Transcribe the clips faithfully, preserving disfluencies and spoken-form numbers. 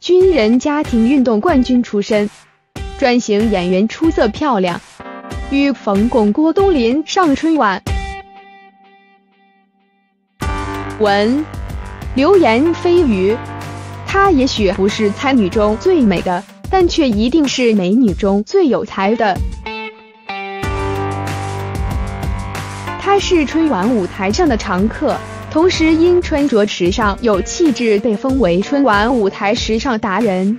军人家庭运动冠军出身，转型演员出色漂亮，与冯巩、郭冬临上春晚。文流言蜚语，她也许不是才女中最美的，但却一定是美女中最有才的。她是春晚舞台上的常客，同时因穿着时尚有气质被封为春晚舞台时尚达人。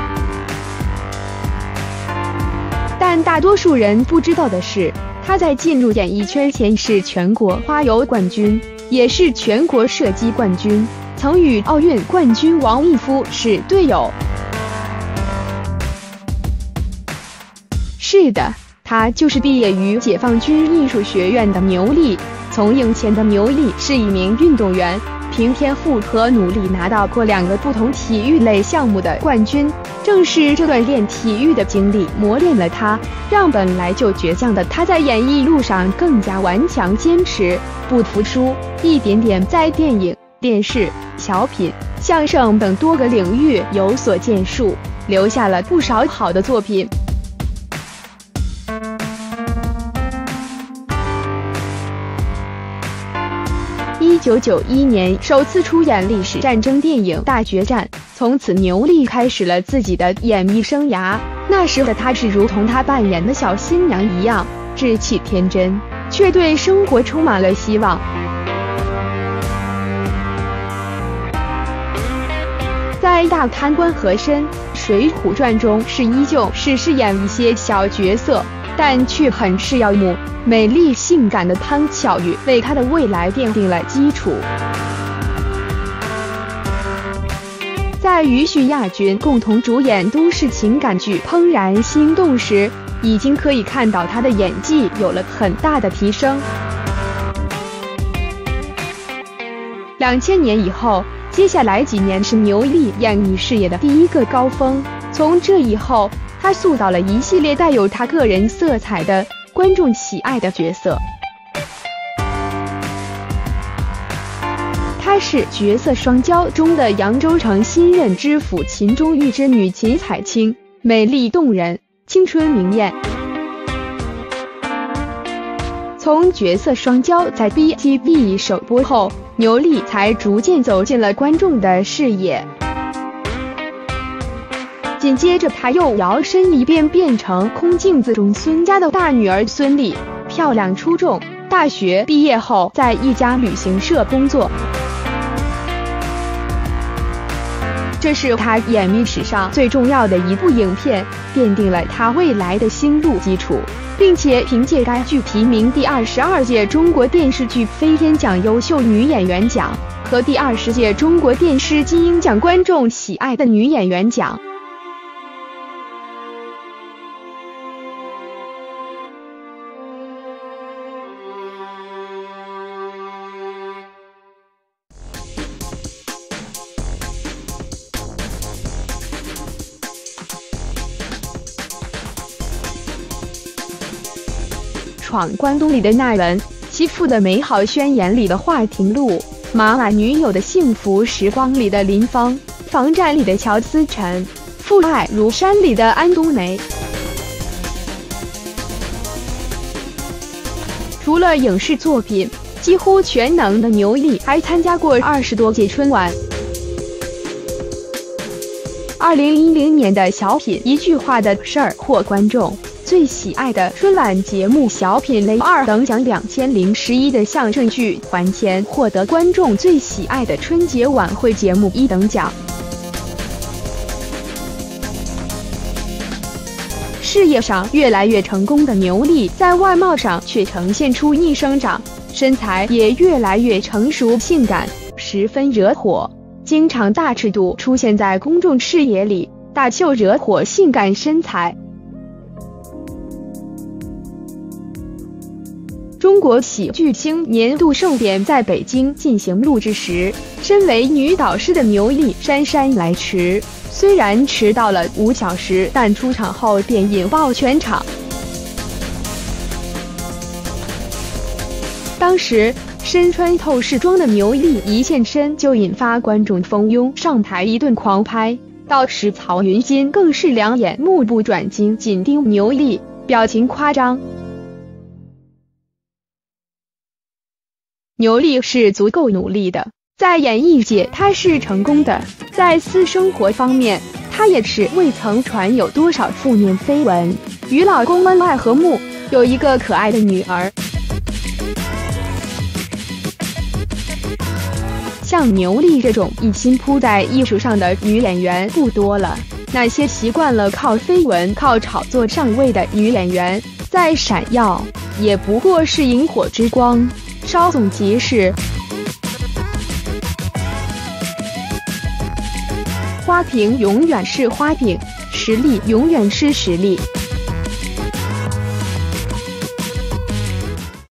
但大多数人不知道的是，她在进入演艺圈前是全国花游冠军，也是全国射击冠军，曾与奥运冠军王义夫是队友。是的，她就是毕业于解放军艺术学院的牛莉。从影前的牛莉是一名运动员，凭天赋和努力拿到过两个不同体育类项目的冠军。正是这段练体育的经历磨练了她，让本来就倔强的她在演艺路上更加顽强坚持，不服输，一点点在电影、电视、小品、相声等多个领域有所建树，留下了不少好的作品。一九九一年首次出演历史战争电影《大决战》，从此牛莉开始了自己的演艺生涯。那时的她是如同她扮演的小新娘一样，稚气天真，却对生活充满了希望。在《大贪官和珅》《水浒传》中是依旧是饰演一些小角色，但却很是耀目。美丽性感的潘巧玉为她的未来奠定了基础。在与许亚军共同主演都市情感剧《怦然心动》时，已经可以看到她的演技有了很大的提升。两千年以后，接下来几年是牛莉演艺事业的第一个高峰。从这以后，她塑造了一系列带有她个人色彩的观众喜爱的角色。她是《绝色双骄》中的扬州城新任知府秦钟玉之女秦彩青，美丽动人，青春明艳。从《绝色双骄》在 B T V 首播后，牛莉才逐渐走进了观众的视野。紧接着，她又摇身一变，变成《空镜子》中孙家的大女儿孙俪，漂亮出众。大学毕业后，在一家旅行社工作。这是她演艺史上最重要的一部影片，奠定了她未来的新路基础，并且凭借该剧提名第二十二届中国电视剧飞天奖优秀女演员奖和第二十届中国电视金鹰奖观众喜爱的女演员奖。闯关东里的那人，媳妇的美好宣言里的华亭路，妈妈女友的幸福时光里的林芳，防战里的乔思晨，父爱如山里的安冬梅。除了影视作品，几乎全能的牛莉还参加过二十多届春晚。二零一零年的小品《一句话的事儿》获观众最喜爱的春晚节目小品类二等奖，两千零十一的相声剧《还钱》获得观众最喜爱的春节晚会节目一等奖。事业上越来越成功的牛莉，在外貌上却呈现出逆生长，身材也越来越成熟性感，十分惹火，经常大尺度出现在公众视野里，大秀惹火性感身材。中国喜剧星年度盛典在北京进行录制时，身为女导师的牛莉姗姗来迟，虽然迟到了五小时，但出场后便引爆全场。当时身穿透视装的牛莉一现身就引发观众蜂拥上台一顿狂拍， 到时曹云金更是两眼目不转睛紧盯牛莉，表情夸张。牛莉是足够努力的，在演艺界她是成功的，在私生活方面她也是未曾传有多少负面绯闻，与老公恩爱和睦，有一个可爱的女儿。像牛莉这种一心扑在艺术上的女演员不多了，那些习惯了靠绯闻、靠炒作上位的女演员，再闪耀也不过是萤火之光，稍纵即逝。花瓶永远是花瓶，实力永远是实力。